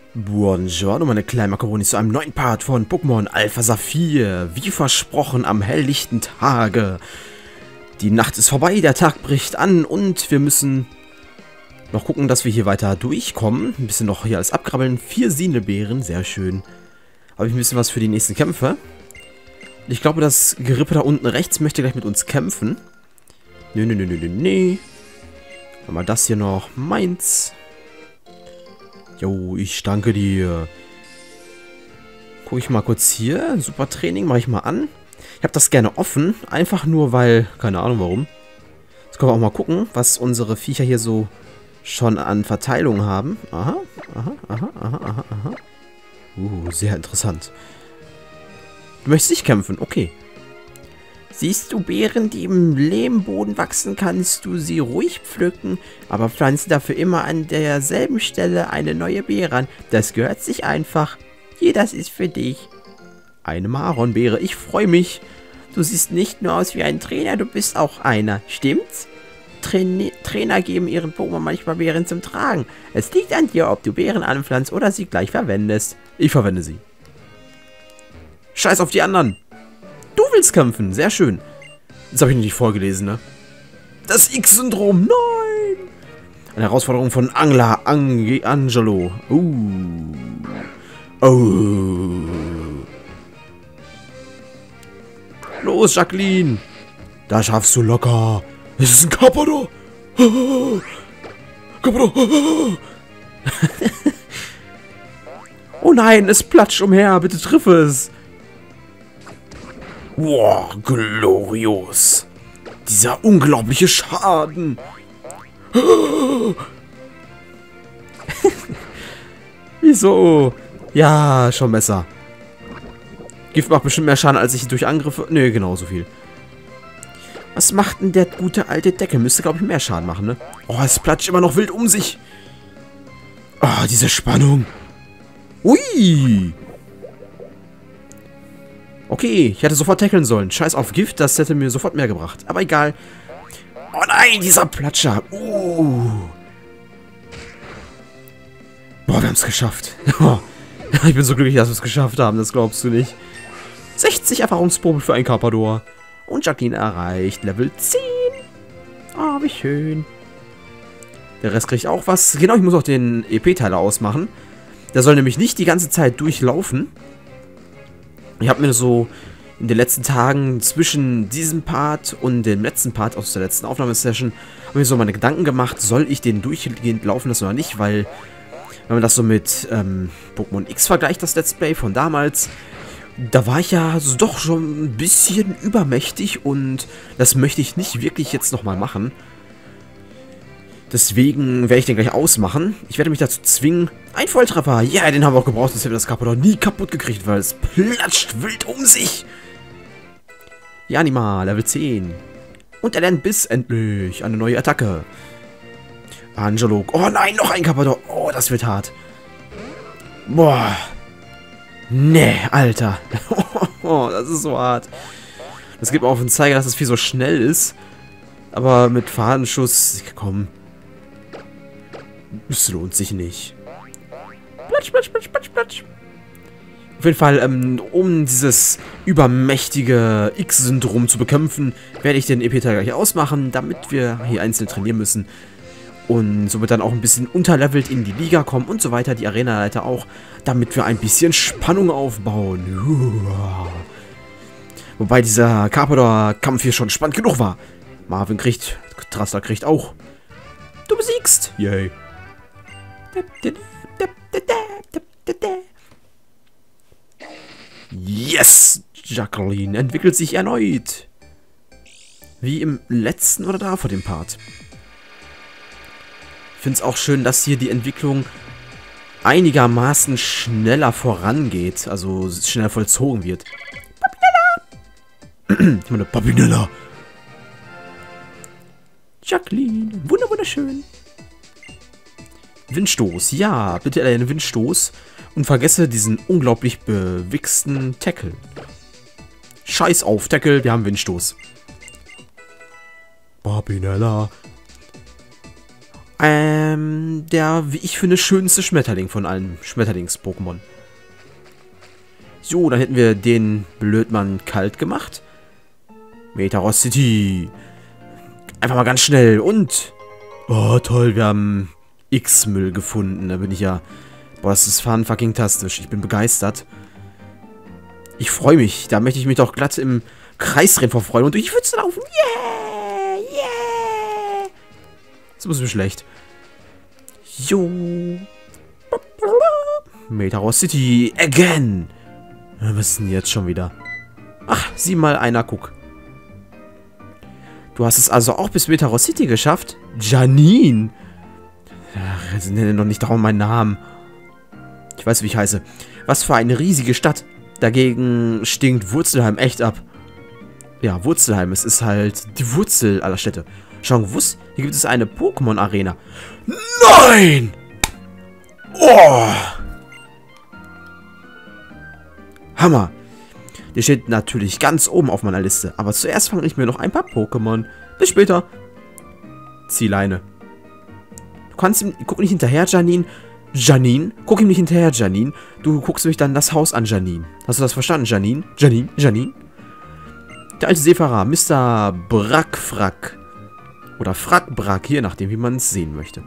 Buongiorno, meine kleinen Makaronis, zu einem neuen Part von Pokémon Alpha Saphir. Wie versprochen, am helllichten Tage. Die Nacht ist vorbei, der Tag bricht an und wir müssen noch gucken, dass wir hier weiter durchkommen. Ein bisschen noch hier alles abkrabbeln. 4 Sinelbeeren, sehr schön. Habe ich ein bisschen was für die nächsten Kämpfe. Ich glaube, das Gerippe da unten rechts möchte gleich mit uns kämpfen. Nee. Mal das hier noch. Meins. Jo, ich danke dir. Gucke ich mal kurz hier. Super Training, mache ich mal an. Ich habe das gerne offen. Einfach nur, weil... Keine Ahnung warum. Jetzt können wir auch mal gucken, was unsere Viecher hier so schon an Verteilung haben. Aha. Sehr interessant. Du möchtest nicht kämpfen, okay. Siehst du Beeren, die im Lehmboden wachsen, kannst du sie ruhig pflücken, aber pflanze dafür immer an derselben Stelle eine neue Beere an. Das gehört sich einfach. Hier, das ist für dich. Eine Maronbeere, ich freue mich. Du siehst nicht nur aus wie ein Trainer, du bist auch einer. Stimmt's? Trainer geben ihren Pokémon manchmal Beeren zum Tragen. Es liegt an dir, ob du Beeren anpflanzt oder sie gleich verwendest. Ich verwende sie. Scheiß auf die anderen. Du willst kämpfen, sehr schön. Das habe ich nicht vorgelesen, ne? Das X-Syndrom, nein! Eine Herausforderung von Angelo. Los, Jacqueline! Da schaffst du locker. Es ist ein Carpador. Carpador. Oh nein, es platscht umher. Bitte triff es. Wow, glorios. Dieser unglaubliche Schaden. Wieso? Ja, schon besser. Gift macht bestimmt mehr Schaden, als ich durch Angriffe... Nö, genauso viel. Was macht denn der gute alte Deckel? Müsste, glaube ich, mehr Schaden machen, ne? Oh, es platscht immer noch wild um sich. Oh, diese Spannung. Ui. Okay, ich hätte sofort tackeln sollen. Scheiß auf Gift, das hätte mir sofort mehr gebracht. Aber egal. Oh nein, dieser Platscher. Boah, wir haben es geschafft. Ich bin so glücklich, dass wir es geschafft haben. Das glaubst du nicht. 60 Erfahrungspunkte für ein Carpador. Und Jacqueline erreicht Level 10. Oh, wie schön. Der Rest kriegt auch was. Genau, ich muss auch den EP-Teiler ausmachen. Der soll nämlich nicht die ganze Zeit durchlaufen. Ich habe mir so in den letzten Tagen zwischen diesem Part und dem letzten Part aus der letzten Aufnahmesession habe mir so meine Gedanken gemacht, soll ich den durchgehend laufen lassen oder nicht, weil wenn man das so mit Pokémon X vergleicht, das Let's Play von damals, da war ich ja doch schon ein bisschen übermächtig und das möchte ich nicht wirklich jetzt nochmal machen. Deswegen werde ich den gleich ausmachen. Ich werde mich dazu zwingen. Ein Volltreffer. Ja, den haben wir auch gebraucht. Sonst hätten wir das Carpador nie kaputt gekriegt, weil es platscht wild um sich. Ja, Anima, Level 10. Und er lernt Biss endlich. Eine neue Attacke. Angelo. Oh nein, noch ein Carpador. Oh, das wird hart. Boah. Nee, Alter. Oh, das ist so hart. Das gibt mir auf den Zeiger, dass das Vieh so schnell ist. Aber mit Fadenschuss, komm. Es lohnt sich nicht. Platsch. Auf jeden Fall, um dieses übermächtige X-Syndrom zu bekämpfen, werde ich den EP-Teil gleich ausmachen, damit wir hier einzeln trainieren müssen. Und somit dann auch ein bisschen unterlevelt in die Liga kommen und so weiter, die Arena-Leiter auch, damit wir ein bisschen Spannung aufbauen. Wobei dieser Carpador-Kampf hier schon spannend genug war. Marvin kriegt, Traster kriegt auch. Du besiegst! Yay. Yes! Jacqueline entwickelt sich erneut. Wie im letzten oder da vor dem Part. Ich finde es auch schön, dass hier die Entwicklung einigermaßen schneller vorangeht. Also schneller vollzogen wird. Papinella! Ich meine, Papinella! Jacqueline, wunderschön. Windstoß, ja, bitte einen Windstoß und vergesse diesen unglaublich bewichsten Tackle. Scheiß auf, Tackle, wir haben Windstoß. Papinella. Der, wie ich finde, schönste Schmetterling von allen Schmetterlings-Pokémon. So, dann hätten wir den Blödmann kalt gemacht. Metaros City. Einfach mal ganz schnell. Und... Oh, toll, wir haben X-Müll gefunden. Da bin ich ja... Boah, das ist fucking-tastisch. Ich bin begeistert. Ich freue mich. Da möchte ich mich doch glatt im Kreisrennen vorfreuen und durch die Pfütze laufen. Yeah! Yeah! Das ist mir schlecht. Jo. Metaros City. Again. Was ist denn jetzt schon wieder? Ach, sieh mal einer, guck. Du hast es also auch bis Metaros City geschafft? Janine. Ach, jetzt nenne doch nicht darum meinen Namen. Ich weiß, wie ich heiße. Was für eine riesige Stadt. Dagegen stinkt Wurzelheim echt ab. Ja, Wurzelheim. Es ist halt die Wurzel aller Städte. Schon gewusst? Hier gibt es eine Pokémon-Arena. Nein! Oh! Hammer. Der steht natürlich ganz oben auf meiner Liste. Aber zuerst fange ich mir noch ein paar Pokémon. Bis später. Ziehleine. Du kannst ihm... Guck nicht hinterher, Janine. Janine? Guck ihm nicht hinterher, Janine. Du guckst nämlich dann das Haus an, Janine. Hast du das verstanden, Janine? Janine? Janine? Der alte Seefahrer, Mr. Brackfrack. Oder Frackbrack, je nachdem, wie man es sehen möchte.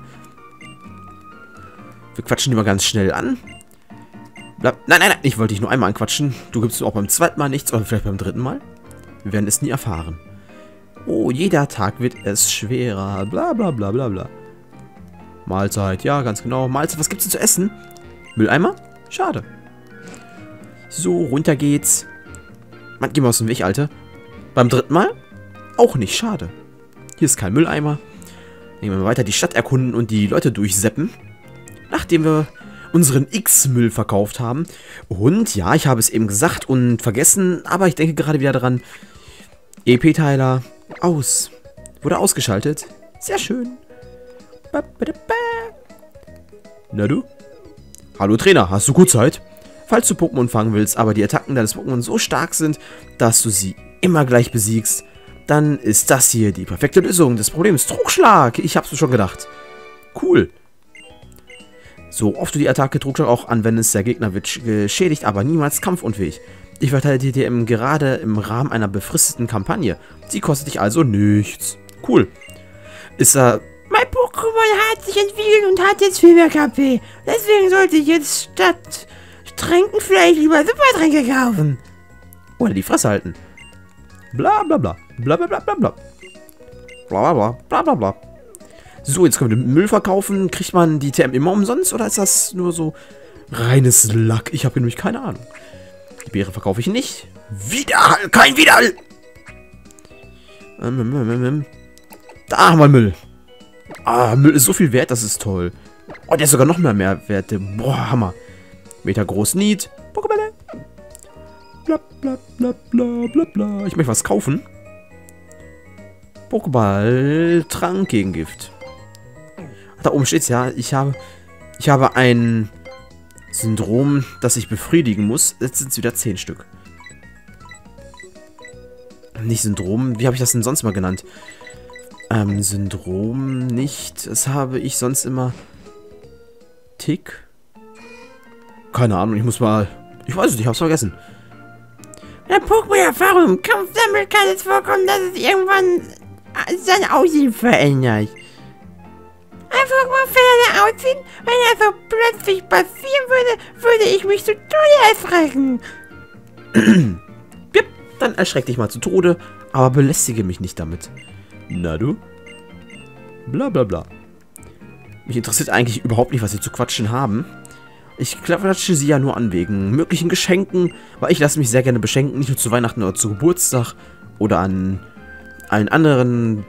Wir quatschen die mal ganz schnell an. Nein, nein, nein, ich wollte dich nur einmal anquatschen. Du gibst auch beim zweiten Mal nichts oder vielleicht beim dritten Mal. Wir werden es nie erfahren. Oh, jeder Tag wird es schwerer. Bla bla bla bla bla. Mahlzeit, ja, ganz genau. Mahlzeit, was gibt's denn zu essen? Mülleimer? Schade. So, runter geht's. Mann, geh mal aus dem Weg, Alter. Beim dritten Mal? Auch nicht, schade. Hier ist kein Mülleimer. Dann gehen wir weiter die Stadt erkunden und die Leute durchseppen. Nachdem wir unseren X-Müll verkauft haben. Und, ja, ich habe es eben gesagt und vergessen, aber ich denke gerade wieder dran. EP-Teiler aus. Wurde ausgeschaltet. Sehr schön. Na du? Hallo Trainer, hast du gut Zeit? Falls du Pokémon fangen willst, aber die Attacken deines Pokémon so stark sind, dass du sie immer gleich besiegst, dann ist das hier die perfekte Lösung des Problems. Trugschlag! Ich hab's mir schon gedacht. Cool. So oft du die Attacke Trugschlag auch anwendest, der Gegner wird geschädigt, aber niemals kampfunfähig. Ich verteile dir gerade im Rahmen einer befristeten Kampagne. Sie kostet dich also nichts. Cool. Ist er... Mein Pokémon hat sich entwickelt und hat jetzt viel mehr KP. Deswegen sollte ich jetzt statt Tränken vielleicht lieber Supertränke kaufen. Oder die Fresse halten. Bla bla bla. Bla bla bla bla bla. Bla bla bla bla bla. So, jetzt können wir den Müll verkaufen. Kriegt man die TM immer umsonst oder ist das nur so reines Lack? Ich habe nämlich keine Ahnung. Die Beere verkaufe ich nicht. Widerhall! Kein Widerhall! Da haben wir Müll. Ah, Müll ist so viel wert, das ist toll. Oh, der ist sogar noch mehr wert. Boah, Hammer. Meter groß Need. Pokébälle. Bla bla bla bla bla bla. Ich möchte was kaufen. Pokéball. Trank gegen Gift. Da oben steht's ja. Ich habe ein Syndrom, das ich befriedigen muss. Jetzt sind es wieder 10 Stück. Nicht Syndrom. Wie habe ich das denn sonst mal genannt? Syndrom nicht. Das habe ich sonst immer. Tick? Keine Ahnung, ich muss mal... Ich weiß es nicht, ich hab's vergessen. In der Pokémon-Erfahrung im Kampf damit kann es vorkommen, dass es irgendwann sein Aussehen verändert. Ein Pokémon verändert Aussehen, wenn er so plötzlich passieren würde ich mich zu Tode erschrecken. Bip, dann erschreck dich mal zu Tode, aber belästige mich nicht damit. Na du? Bla bla bla. Mich interessiert eigentlich überhaupt nicht, was sie zu quatschen haben. Ich klatsche sie ja nur an wegen möglichen Geschenken, weil ich lasse mich sehr gerne beschenken, nicht nur zu Weihnachten oder zu Geburtstag oder an allen anderen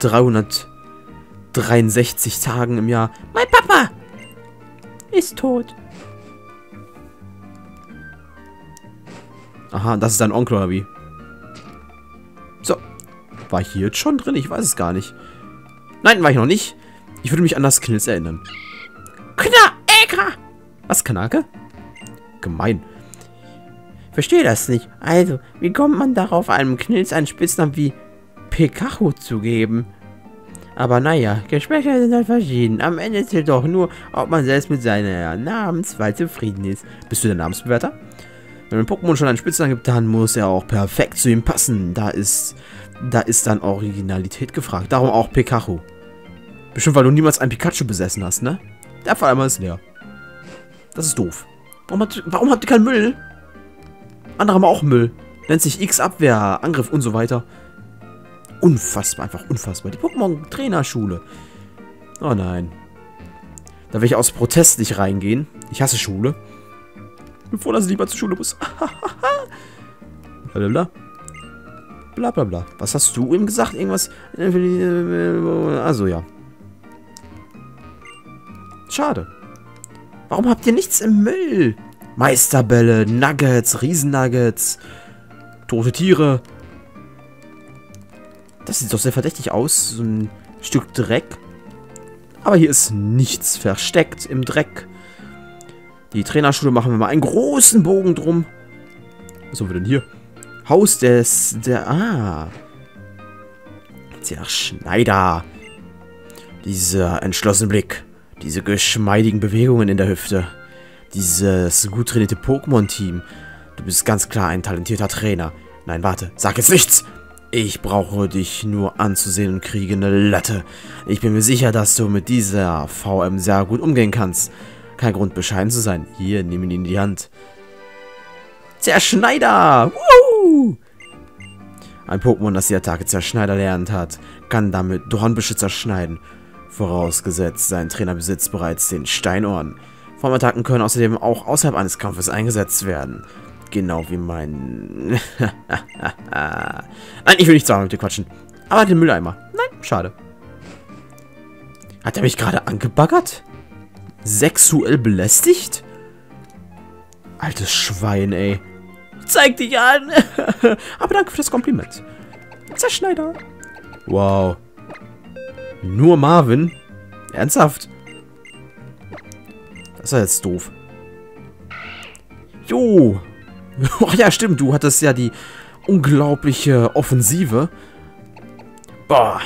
363 Tagen im Jahr. Mein Papa ist tot. Aha, das ist dein Onkel oder wie? So. War ich hier jetzt schon drin? Ich weiß es gar nicht. Nein, war ich noch nicht. Ich würde mich an das Knills erinnern. Knacka! Was, Kanake? Gemein. Verstehe das nicht. Also, wie kommt man darauf, einem Knilz einen Spitznamen wie Pikachu zu geben? Aber naja, Geschmäcker sind halt verschieden. Am Ende zählt doch nur, ob man selbst mit seiner Namenswahl zufrieden ist. Bist du der Namensbewerter? Wenn ein Pokémon schon einen Spitznamen gibt, dann muss er auch perfekt zu ihm passen. Da ist dann Originalität gefragt. Darum auch Pikachu. Bestimmt, weil du niemals ein Pikachu besessen hast, ne? Der Fall einmal ist leer. Das ist doof. Warum habt ihr keinen Müll? Andere haben auch Müll. Nennt sich X-Abwehr, Angriff und so weiter. Unfassbar, einfach unfassbar. Die Pokémon-Trainerschule. Oh nein. Da will ich aus Protest nicht reingehen. Ich hasse Schule. Bevor das lieber zur Schule muss. Blablabla. Blablabla. Was hast du ihm gesagt? Irgendwas? Also ja. Schade. Warum habt ihr nichts im Müll? Meisterbälle, Nuggets, Riesennuggets, tote Tiere. Das sieht doch sehr verdächtig aus. So ein Stück Dreck. Aber hier ist nichts versteckt im Dreck. Die Trainerschule machen wir mal einen großen Bogen drum. Was haben wir denn hier? Haus der Schneider. Dieser entschlossene Blick. Diese geschmeidigen Bewegungen in der Hüfte. Dieses gut trainierte Pokémon-Team. Du bist ganz klar ein talentierter Trainer. Nein, warte. Sag jetzt nichts. Ich brauche dich nur anzusehen und kriege eine Latte. Ich bin mir sicher, dass du mit dieser VM sehr gut umgehen kannst. Kein Grund, bescheiden zu sein. Hier, nimm ihn in die Hand. Zerschneider! Woo! Ein Pokémon, das die Attacke Zerschneider lernt hat, kann damit Dornbüsche zerschneiden. Vorausgesetzt, sein Trainer besitzt bereits den Steinohren. Formattacken können außerdem auch außerhalb eines Kampfes eingesetzt werden. Genau wie mein... Nein, ich will nicht zweimal mit dir quatschen. Aber den Mülleimer. Nein, schade. Hat er mich gerade angebaggert? Sexuell belästigt? Altes Schwein, ey. Zeig dich an. Aber danke für das Kompliment. Zerschneider. Wow. Nur Marvin? Ernsthaft? Das ist jetzt doof. Jo. Ach ja, stimmt. Du hattest ja die unglaubliche Offensive. Boah.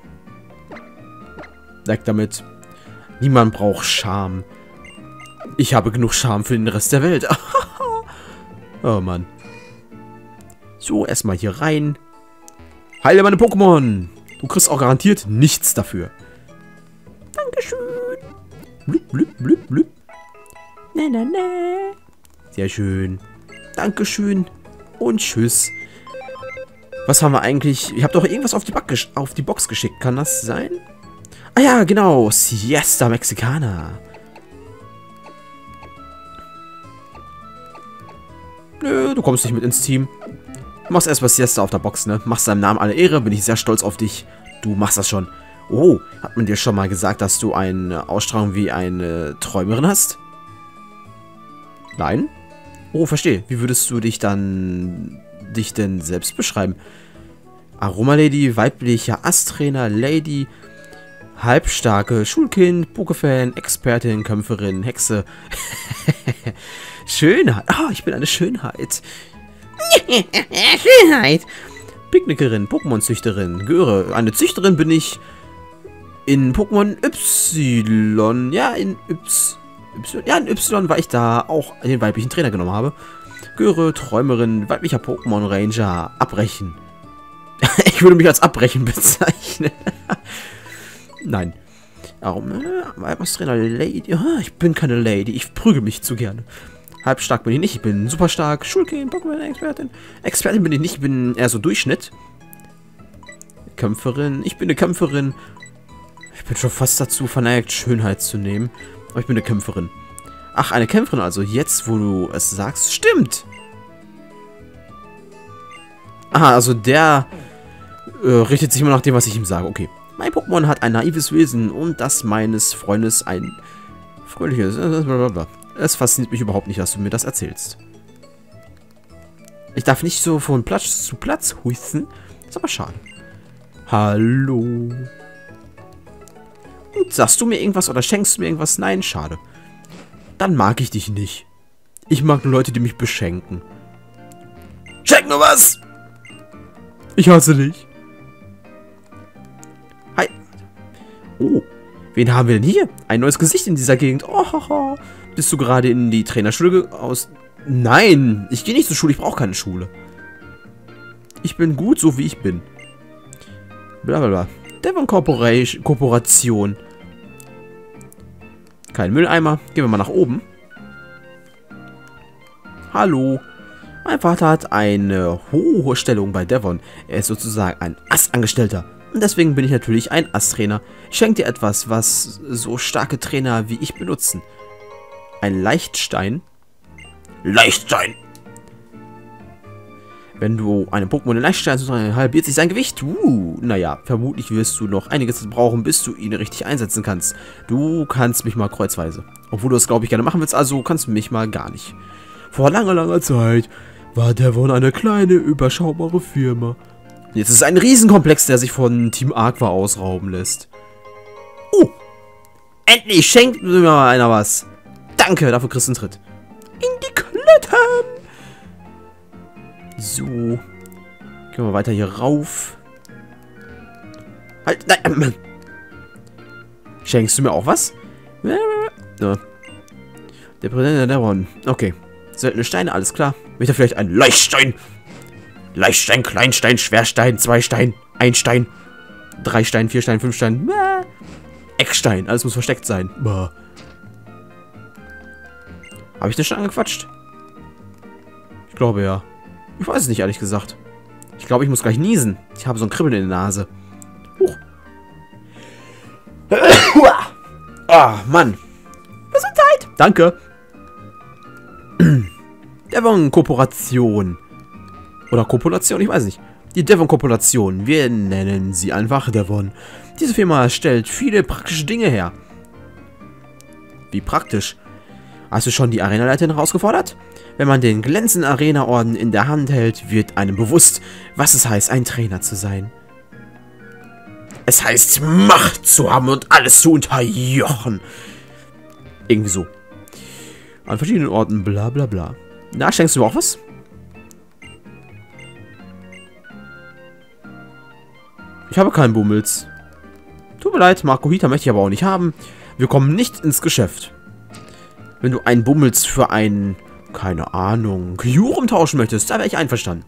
Weg damit. Niemand braucht Charme. Ich habe genug Charme für den Rest der Welt. Oh Mann. So, erstmal hier rein. Heile meine Pokémon. Du kriegst auch garantiert nichts dafür. Dankeschön. Blüpp, blüpp, blüpp, blüpp. Na, na, na. Sehr schön. Dankeschön. Und tschüss. Was haben wir eigentlich? Ich habe doch irgendwas auf die Box geschickt. Kann das sein? Ah ja, genau. Siesta Mexicana. Nö, du kommst nicht mit ins Team. Du machst erstmal Siesta auf der Box, ne? Machst deinem Namen alle Ehre. Bin ich sehr stolz auf dich. Du machst das schon. Oh, hat man dir schon mal gesagt, dass du eine Ausstrahlung wie eine Träumerin hast? Nein? Oh, verstehe. Wie würdest du dich denn selbst beschreiben? Aroma-Lady, weiblicher Asttrainer, Lady, halbstarke Schulkind, Pokéfan, Expertin, Kämpferin, Hexe. Schönheit. Ah, ich bin eine Schönheit. Schönheit. Picknickerin, Pokémon-Züchterin, Göre. Eine Züchterin bin ich in Pokémon Y. Ja, in Y, weil ich da auch den weiblichen Trainer genommen habe. Göre, Träumerin, weiblicher Pokémon Ranger, Abbrechen. Ich würde mich als Abbrechen bezeichnen. Nein. Warum? Trainer Lady. Oh, ich bin keine Lady. Ich prügel mich zu gerne. Halbstark bin ich nicht. Ich bin super stark. Schulkind, Pokémon-Expertin. Expertin bin ich nicht. Ich bin eher so Durchschnitt. Kämpferin. Ich bin eine Kämpferin. Ich bin schon fast dazu verneigt, Schönheit zu nehmen. Aber ich bin eine Kämpferin. Ach, eine Kämpferin also. Jetzt, wo du es sagst. Stimmt. Aha, also der richtet sich immer nach dem, was ich ihm sage. Okay. Mein Pokémon hat ein naives Wesen und das meines Freundes ein fröhliches. Es fasziniert mich überhaupt nicht, dass du mir das erzählst. Ich darf nicht so von Platz zu Platz husten. Ist aber schade. Hallo. Und sagst du mir irgendwas oder schenkst du mir irgendwas? Nein, schade. Dann mag ich dich nicht. Ich mag nur Leute, die mich beschenken. Schenk nur was! Ich hasse dich. Hi. Oh, wen haben wir denn hier? Ein neues Gesicht in dieser Gegend. Oh, bist du gerade in die Trainerschule aus... Nein, ich gehe nicht zur Schule, ich brauche keine Schule. Ich bin gut, so wie ich bin. Blablabla. Devon Corporation. Kein Mülleimer. Gehen wir mal nach oben. Hallo. Mein Vater hat eine hohe Stellung bei Devon. Er ist sozusagen ein Assangestellter. Und deswegen bin ich natürlich ein Asstrainer. Ich schenke dir etwas, was so starke Trainer wie ich benutzen. Ein Leichtstein. Leichtstein! Wenn du einem Pokémon in Leichtstein halbiert sich sein Gewicht. Naja, vermutlich wirst du noch einiges brauchen, bis du ihn richtig einsetzen kannst. Du kannst mich mal kreuzweise. Obwohl du das, glaube ich, gerne machen willst, also kannst du mich mal gar nicht. Vor langer Zeit war Devon eine kleine, überschaubare Firma. Jetzt ist es ein Riesenkomplex, der sich von Team Aqua ausrauben lässt. Endlich schenkt mir mal einer was. Danke, dafür kriegst du einen Tritt. In die Klettern! So. Gehen wir weiter hier rauf. Halt, nein. Schenkst du mir auch was? Ja. Der Präsident Devon. Okay. Seltene Steine, alles klar. Möchte vielleicht ein Leichtstein? Leichtstein, Kleinstein, Schwerstein, 2 Stein, 1 Stein, 3 Stein, 4 Stein, 5 Stein. Eckstein, alles muss versteckt sein. Habe ich den schon angequatscht? Ich glaube ja. Ich weiß es nicht, ehrlich gesagt. Ich glaube, ich muss gleich niesen. Ich habe so ein Kribbeln in der Nase. Huch. Ah, Mann. Gesundheit. Danke. Devon Corporation. Oder Kopulation, ich weiß nicht. Die Devon Corporation. Wir nennen sie einfach Devon. Diese Firma stellt viele praktische Dinge her. Wie praktisch? Hast du schon die Arenaleiterin herausgefordert? Wenn man den glänzenden Arena-Orden in der Hand hält, wird einem bewusst, was es heißt, ein Trainer zu sein. Es heißt, Macht zu haben und alles zu unterjochen. Irgendwie so. An verschiedenen Orten, bla bla bla. Na, schenkst du mir auch was? Ich habe keinen Bummels. Tut mir leid, Marco-Hita möchte ich aber auch nicht haben. Wir kommen nicht ins Geschäft. Wenn du einen Bummels für einen, keine Ahnung, Kyurem tauschen möchtest, da wäre ich einverstanden.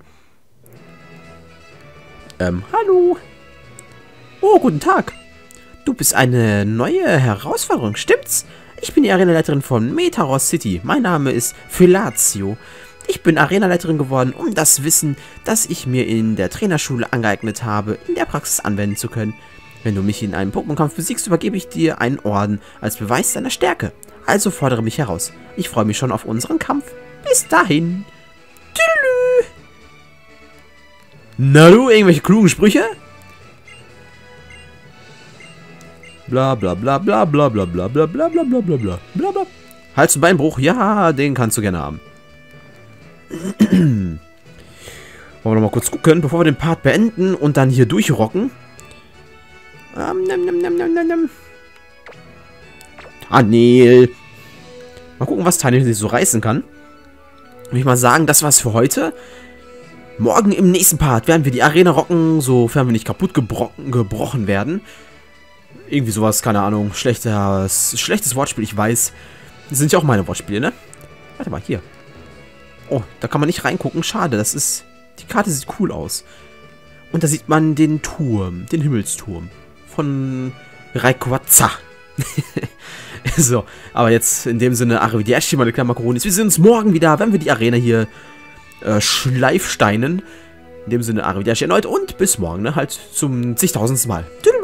Hallo. Oh, guten Tag. Du bist eine neue Herausforderung, stimmt's? Ich bin die Arenaleiterin von Metaros City. Mein Name ist Fellatio. Ich bin Arenaleiterin geworden, um das Wissen, das ich mir in der Trainerschule angeeignet habe, in der Praxis anwenden zu können. Wenn du mich in einem Pokémon-Kampf besiegst, übergebe ich dir einen Orden als Beweis deiner Stärke. Also fordere mich heraus. Ich freue mich schon auf unseren Kampf. Bis dahin. Tüdelü. Na du, irgendwelche klugen Sprüche? Bla bla bla bla bla bla bla bla bla bla bla bla bla bla bla. Hals- und Beinbruch, ja, den kannst du gerne haben. Wollen wir noch mal kurz gucken, bevor wir den Part beenden und dann hier durchrocken. Tanil. Mal gucken, was Tanil sich so reißen kann. Würde ich mal sagen, das war's für heute. Morgen im nächsten Part werden wir die Arena rocken, sofern wir nicht kaputt gebrochen werden. Irgendwie sowas, keine Ahnung. Schlechtes Wortspiel, ich weiß. Das sind ja auch meine Wortspiele, ne? Warte mal, hier. Oh, da kann man nicht reingucken. Schade, das ist... Die Karte sieht cool aus. Und da sieht man den Turm, den Himmelsturm von Rayquaza. So, aber jetzt in dem Sinne, Arrivederci, meine kleinen Makaronis. Wir sehen uns morgen wieder, wenn wir die Arena hier schleifsteinen. In dem Sinne, Arrivederci erneut und bis morgen, ne? Halt zum zigtausendsten Mal. Tschüss.